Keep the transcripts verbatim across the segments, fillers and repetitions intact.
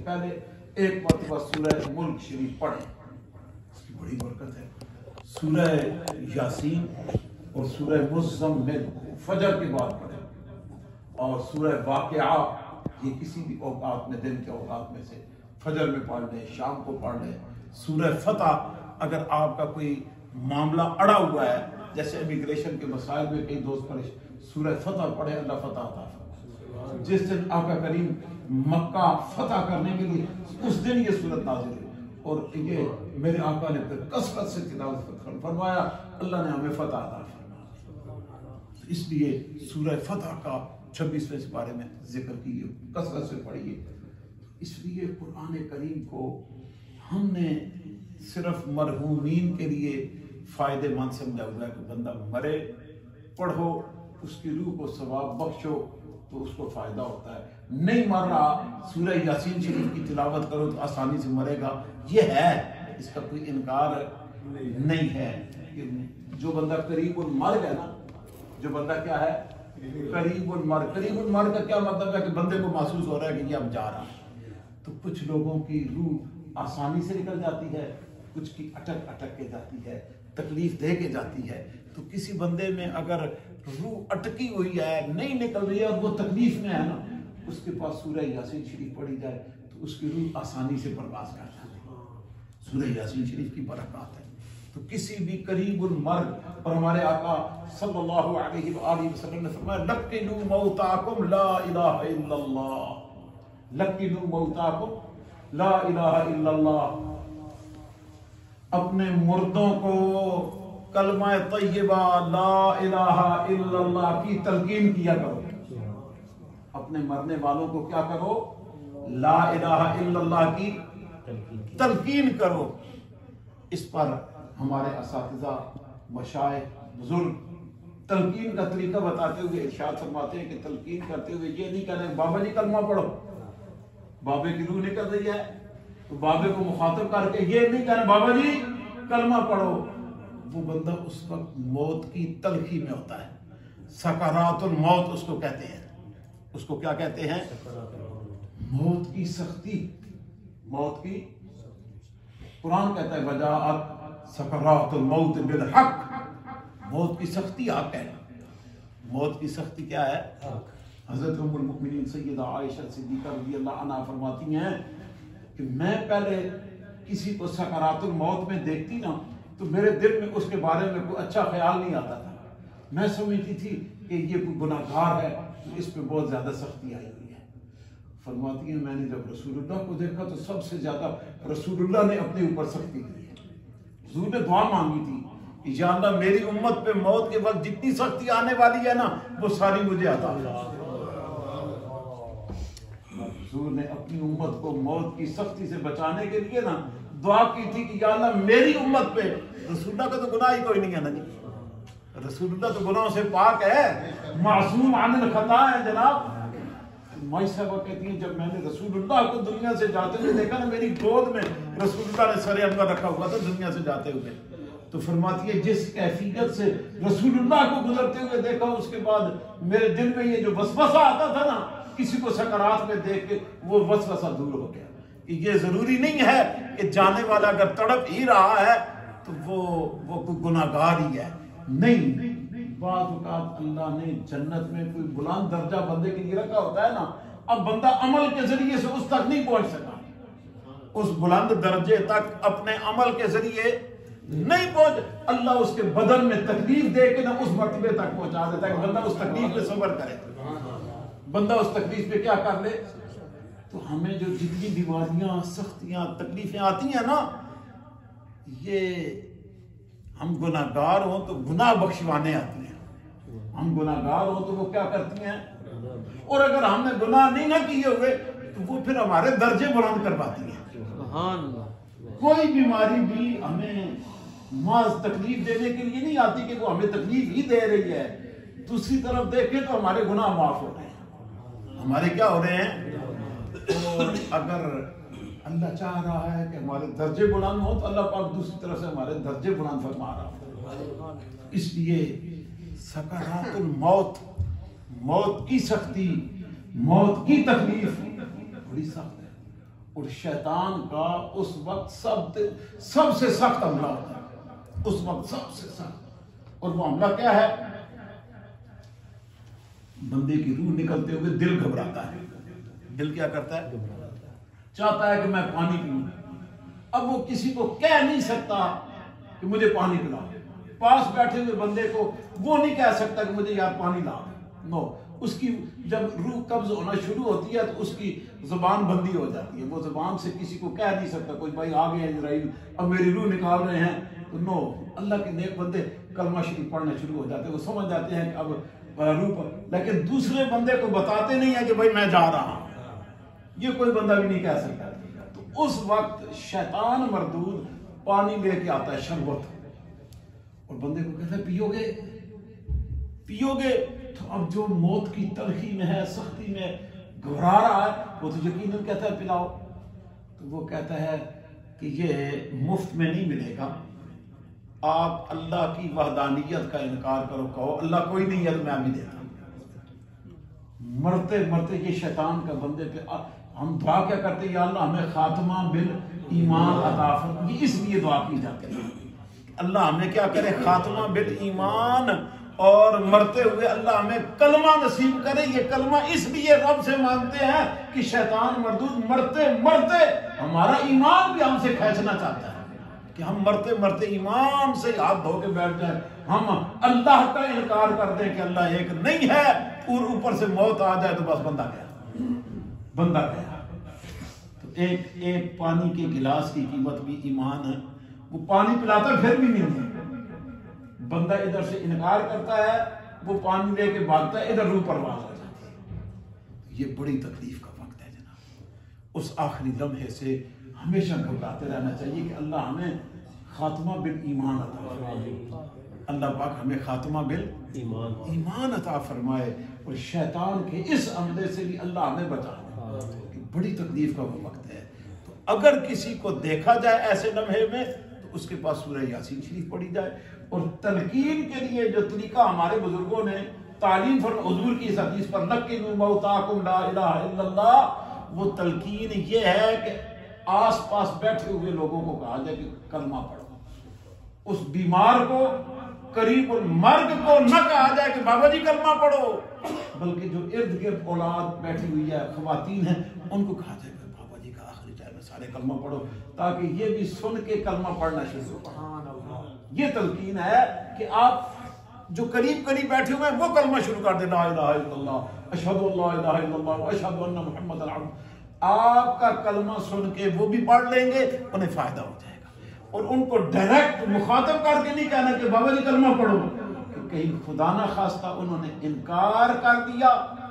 پہلے ایک مرتبہ سورہ ملک شریف پڑھیں، اس کی بڑی برکت ہے۔ سورہ یاسین اور سورہ مزمل فجر کے بعد پڑھیں، اور سورہ واقعہ یہ کسی بھی اوقات میں، دن کے اوقات میں سے فجر میں پڑھ لیں، شام کو پڑھ لیں۔ سورہ فتح اگر آپ کا کوئی معاملہ اڑا ہوا ہے، جیسے امیگریشن کے مسائل میں کئی دوست پریشان، سورہ فتح پڑھے، اللہ فتح عطا فرمائے۔ جس دن آقا کریم مکہ فتح کرنے کے لیے اس دن یہ سورت نازل ہوئی، اور یہ میرے آقا نے پھر کثرت سے تلاوت فرمایا، اللہ نے ہمیں فتح عطا فرمایا۔ اس لیے سورہ فتح کا چھبیسویں بارے میں ذکر کیجیے، کثرت سے پڑھیے۔ اس لیے قرآن کریم کو ہم نے صرف مرحومین کے لیے فائدے مند سمجھا ہوا ہے کہ بندہ مرے، پڑھو، اس کی روح کو ثواب بخشو تو اس کو فائدہ ہوتا ہے۔ نہیں مر رہا، سورہ یاسین شریف کی تلاوت کرو تو آسانی سے مرے گا، یہ ہے، اس کا کوئی انکار نہیں ہے۔ جو بندہ قریب مر گیا نا، جو بندہ کیا ہے قریب المر، قریب المر کا کیا مطلب ہے کہ بندے کو محسوس ہو رہا ہے کہ یہ اب جا رہا ہے۔ تو کچھ لوگوں کی روح آسانی سے نکل جاتی ہے، کچھ کی اٹک اٹک کے جاتی ہے، تکلیف دے کے جاتی ہے۔ تو کسی بندے میں اگر روح اٹکی ہوئی ہے، نہیں نکل رہی ہے اور وہ تکلیف میں ہے نا، اس کے پاس سورہ یاسین شریف پڑھی جائے تو اس کی روح آسانی سے پرواز کر جاتی ہے۔ سورہ یاسین شریف کی برکات ہے۔ تو کسی بھی قریب المرگ پر ہمارے آقا صلی اللہ علیہ وآلہ وسلم نے فرمایا لقنوا موتاکم لا الہ الا اللہ، لقنوا موتاکم لا الہ الا اللہ، اپنے مردوں کو کلمہ طیبہ لا الہ الا اللہ کی تلقین کیا کرو، اپنے مرنے والوں کو کیا کرو، لا الہ الا اللہ کی تلقین کرو۔ اس پر ہمارے اساتذہ، مشائخ، بزرگ تلقین کا طریقہ بتاتے ہوئے ارشاد فرماتے ہیں کہ تلقین کرتے ہوئے یہ نہیں کہہ رہے بابا جی کلمہ پڑھو، بابے کی روح نکل رہی ہے تو بابے کو مخاطب کر کے یہ نہیں کہہ رہے بابا جی کلمہ پڑھو، وہ بندہ اس وقت موت کی تلخی میں ہوتا ہے، سکرات الموت اس کو کہتے ہیں۔ اس کو کیا کہتے ہیں؟ موت کی سختی، موت کی، قرآن کہتا ہے وجاءت سکرات الموت بالحق، موت کی سختی حق ہے۔ موت کی سختی کیا ہے؟ حضرت ام المؤمنین سیدہ عائشہ صدیقہ رضی اللہ عنہا فرماتی ہیں کہ میں پہلے کسی کو سکرات الموت میں دیکھتی نا تو میرے دل میں اس کے بارے میں کوئی اچھا خیال نہیں آتا تھا، میں سمجھتی تھی کہ یہ کوئی گناہگار ہے، اس پہ بہت زیادہ سختی آئی ہوئی ہے۔ فرماتی ہیں میں نے جب رسول اللہ کو دیکھا تو سب سے زیادہ رسول اللہ نے اپنے اوپر سختی کی ہے۔ حضور نے دعا مانگی تھی کہ یا اللہ میری امت پہ موت کے وقت جتنی سختی آنے والی ہے نا وہ ساری مجھے عطا فرما۔ حضور نے اپنی امت کو موت کی سختی سے بچانے کے لیے نا دعا کی تھی کہ یا اللہ میری امت پہ، رسول اللہ کا تو گناہ ہی کوئی نہیں ہے نا جی، رسول اللہ تو گناہوں سے پاک ہے، معصوم عن الخطا ہے جناب۔ مائی صاحبہ کہتی ہیں جب میں نے رسول اللہ کو دنیا سے جاتے ہوئے دیکھا نا، میری گود میں رسول اللہ نے سر انور رکھا ہوا تھا دنیا سے جاتے ہوئے، تو فرماتی ہے جس کیفیت سے رسول اللہ کو گزرتے ہوئے دیکھا اس کے بعد میرے دل میں یہ جو وسوسہ آتا تھا نا کسی کو سکرات میں دیکھ کے، وہ وسوسہ دور ہو گیا کہ یہ ضروری نہیں ہے کہ جانے والا اگر تڑپ ہی رہا ہے تو وہ وہ کوئی گناہگار ہی ہے، نہیں۔ بعض اوقات اللہ نے جنت میں کوئی بلند درجہ بندے کے لیے رکھا ہوتا ہے نا، اب بندہ عمل کے ذریعے سے اس تک نہیں پہنچ سکا، اس بلند درجے تک اپنے عمل کے ذریعے نہیں پہنچ، اللہ اس کے بدن میں تکلیف دے کے نا اس مرتبے تک پہنچا دیتا ہے کہ بندہ اس تکلیف میں صبر کرے، بندہ اس تکلیف پہ کیا کر لے۔ تو ہمیں جو جتنی بیماریاں، سختیاں، تکلیفیں آتی ہیں نا، یہ ہم گناہگار ہوں تو گناہ بخشوانے آتی ہیں، ہم گناہگار ہوں تو وہ کیا کرتی ہیں، اور اگر ہم نے گناہ نہیں نہ کیے ہوئے تو وہ پھر ہمارے درجے بلند کرواتی ہیں۔ کوئی بیماری بھی ہمیں محض تکلیف دینے کے لیے نہیں آتی کہ وہ ہمیں تکلیف ہی دے رہی ہے، دوسری طرف دیکھیں تو ہمارے گناہ معاف ہو رہے ہیں، ہمارے کیا ہو رہے ہیں۔ اور اگر اللہ چاہ رہا ہے کہ ہمارے درجے بلند ہوں تو اللہ پاک دوسری طرف سے ہمارے درجے بلند فرما رہا ہے۔ اس لیے سکرات الموت، موت کی سختی، موت کی تکلیف بڑی سخت ہے، اور شیطان کا اس وقت سب سب سے سخت حملہ ہوتا ہے، اس وقت سب سے سخت، اور وہ حملہ کیا ہے؟ بندے کی روح نکلتے ہوئے دل گھبراتا ہے۔ دل کیا کرتا ہے؟ چاہتا ہے کہ میں پانی پیوں، اب وہ کسی کو کہہ نہیں سکتا کہ مجھے پانی پلا، پاس بیٹھے ہوئے بندے کو وہ نہیں کہہ سکتا کہ مجھے یار پانی لا، نو، اس کی جب روح قبض ہونا شروع ہوتی ہے تو اس کی زبان بندی ہو جاتی ہے، وہ زبان سے کسی کو کہہ نہیں سکتا کوئی بھائی آ گئے ہیں اسرائیل اب میری روح نکال رہے ہیں، تو نو، اللہ کے نیک بندے کلمہ شریف پڑھنا شروع ہو جاتے ہیں، وہ سمجھ جاتے ہیں کہ اب روح پر، لیکن دوسرے بندے کو بتاتے نہیں ہیں کہ بھائی میں جا رہا ہوں، یہ کوئی بندہ بھی نہیں کہہ سکتا۔ تو اس وقت شیطان مردود پانی لے کے آتا ہے، شربت، اور بندے کو کہتا ہے پیو گے پیو گے، تو اب جو موت کی تلخی میں ہے، سختی میں گھبرا رہا ہے، وہ تو یقیناً کہتا ہے پلاؤ، تو وہ کہتا ہے کہ یہ مفت میں نہیں ملے گا، آپ اللہ کی وحدانیت کا انکار کرو، کہو اللہ کوئی نہیں ہے تو میں ابھی دیتا ہوں۔ مرتے مرتے یہ شیطان کا بندے پہ، ہم دعا کیا کرتے ہیں؟ یا اللہ ہمیں خاتمہ بال ایمان عطا فرما، یہ اس لیے دعا کی جاتی ہے اللہ ہمیں کیا کرے؟ خاتمہ بال ایمان، اور مرتے ہوئے اللہ ہمیں کلمہ نصیب کرے۔ یہ کلمہ اس لیے رب سے مانگتے ہیں کہ شیطان مردود مرتے مرتے ہمارا ایمان بھی ہم سے کھینچنا چاہتا ہے کہ ہم مرتے مرتے ایمان سے ہاتھ دھو کے بیٹھ جائیں، ہم اللہ کا انکار کر دیں کہ اللہ ایک نہیں ہے، اور اوپر سے موت آ جائے تو بس بندہ گیا، بندہ گیا۔ تو ایک ایک پانی کے گلاس کی قیمت بھی ایمان ہے، وہ پانی پلاتا پھر بھی نہیں ہے، بندہ ادھر سے انکار کرتا ہے، وہ پانی لے کے بھاگتا ہے، ادھر روح پرواز ہو جاتی ہے۔ یہ بڑی تکلیف کا وقت ہے جناب، اس آخری لمحے سے ہمیشہ گھبراتے رہنا چاہیے کہ اللہ ہمیں خاتمہ بالایمان عطا فرمائے، اللہ پاک ہمیں خاتمہ بالایمان ایمان عطا فرمائے، اور شیطان کے اس عملے سے بھی اللہ ہمیں بچائے۔ بڑی تکلیف کا وہ وقت ہے، تو اگر کسی کو دیکھا جائے ایسے لمحے میں تو اس کے پاس سورہ یاسین شریف پڑھی جائے، اور تلقین کے لیے جو طریقہ ہمارے بزرگوں نے تعلیم فرمائی حضور کی اس حدیث پر لقنوا موتاکم لا الہ الا اللہ، وہ تلقین یہ ہے کہ آس پاس بیٹھے ہوئے لوگوں کو کہا جائے کہ کلمہ پڑھو، اس بیمار کو، قریب المرگ کو نہ کہا جائے کہ بابا جی کلمہ پڑھو، بلکہ جو ارد گرد اولاد بیٹھی ہوئی ہے، خواتین ہیں، ان کو کہا جائے کہ بابا جی کا آخری ٹائم ہے، سارے کلمہ پڑھو، تاکہ یہ بھی سن کے کلمہ پڑھنا شروع ہو۔ یہ تلقین ہے کہ آپ جو قریب قریب بیٹھے ہوئے ہیں وہ کلمہ شروع کر دیں، لا الہ الا اللہ، اشہد ان لا الہ الا اللہ واشہد ان محمد العبد، آپ کا کلمہ سن کے وہ بھی پڑھ لیں گے، انہیں فائدہ ہو جائے گا، اور ان کو ڈائریکٹ مخاطب کر کے نہیں کہنا کہ بابا جی کلمہ پڑھو، کہ کہیں خدا نہ خواستہ انہوں نے انکار کر دیا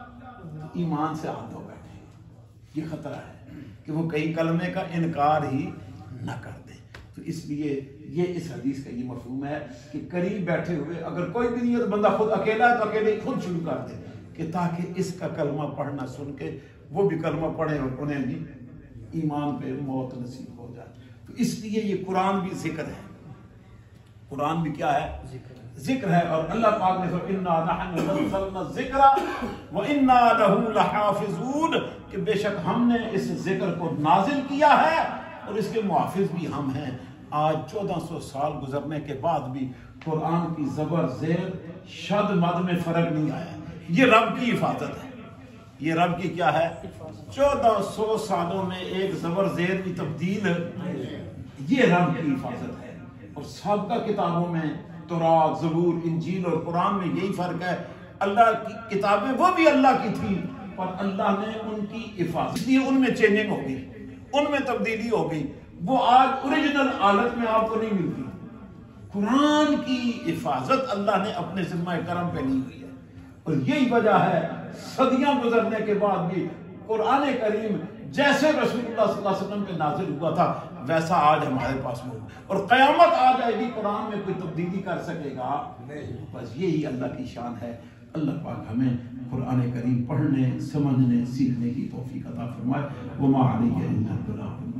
تو ایمان سے ہاتھ دھو بیٹھے، یہ خطرہ ہے کہ وہ کہیں کلمے کا انکار ہی نہ کر دیں۔ تو اس لیے یہ اس حدیث کا یہ مفہوم ہے کہ قریب بیٹھے ہوئے اگر کوئی بھی نہیں ہے تو بندہ خود اکیلا ہے تو اکیلے خود شروع کر دے، کہ تاکہ اس کا کلمہ پڑھنا سن کے وہ بھی کلمہ پڑھیں اور انہیں بھی ایمان پہ موت نصیب ہو جائے۔ تو اس لیے یہ قرآن بھی ذکر ہے، قرآن بھی کیا ہے؟ ذکر ہے، اور اللہ پاک نے فرمایا انا نحن نزلنا الذکر وانا له لحافظون، کہ بے شک ہم نے اس ذکر کو نازل کیا ہے اور اس کے محافظ بھی ہم ہیں۔ آج چودہ سو سال گزرنے کے بعد بھی قرآن کی زبر زیر شد مد میں فرق نہیں آیا، یہ رب کی حفاظت ہے، یہ رب کی کیا ہے؟ چودہ سو سالوں میں ایک زبر زیر کی تبدیل، یہ رب کی حفاظت ہے۔ اور سابقہ کتابوں میں تورات، زبور، انجیل اور قرآن میں یہی فرق ہے، اللہ کی کتابیں وہ بھی اللہ کی تھی اور اللہ نے ان کی حفاظت، اس لیے ان میں چینجنگ ہو گئی، ان میں تبدیلی ہو گئی، وہ آج اوریجنل حالت میں آپ کو نہیں ملتی۔ قرآن کی حفاظت اللہ نے اپنے ذمہ کرم پہ لی ہوئی ہے، اور یہی وجہ ہے صدیاں گزرنے کے بعد بھی قرآن کریم جیسے رسول اللہ صلی اللہ علیہ وسلم پہ نازل ہوا تھا ویسا آج ہمارے پاس موجود، اور قیامت آ جائے گی قرآن میں کوئی تبدیلی کر سکے گا نہیں، بس یہی اللہ کی شان ہے۔ اللہ پاک ہمیں قرآن کریم پڑھنے، سمجھنے، سیکھنے کی توفیق عطا فرمائے۔ وما علیہ الا البلاغ المبین۔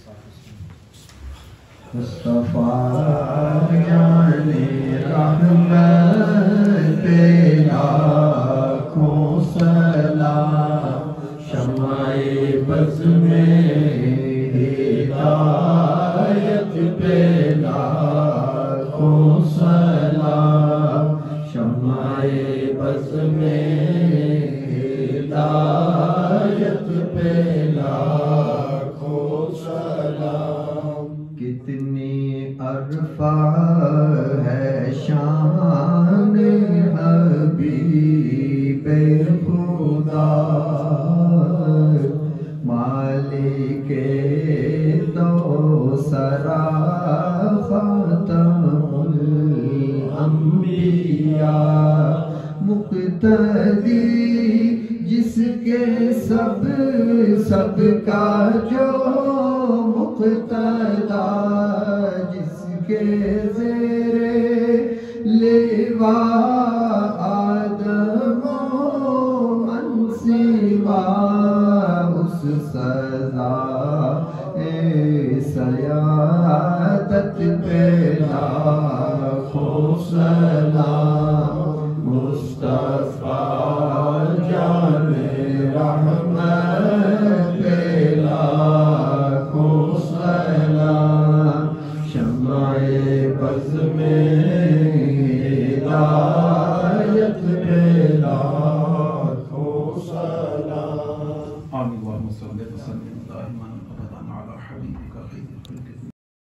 مصطفیٰ یعنی رحمت سلام شمع بز میں ہدایت پہ لاکھوں سلام کتنی عرفہ ہے شان حبیب خدا مالک دو سرا خاتم الانبیاء مقتدی جس کے سب سب کا جو مقتدا جس کے زیر لواء آدم و من سوا اس سزا اے سیادت پہ لاکھوں سلام مصطفیٰ جان رحمت پہ لاکھوں سلام شمع بز میں ہدایت پہ لاکھوں سلام آمین اللہم صلی وسلم دائما ابدا علی حبیبک خیر الخلق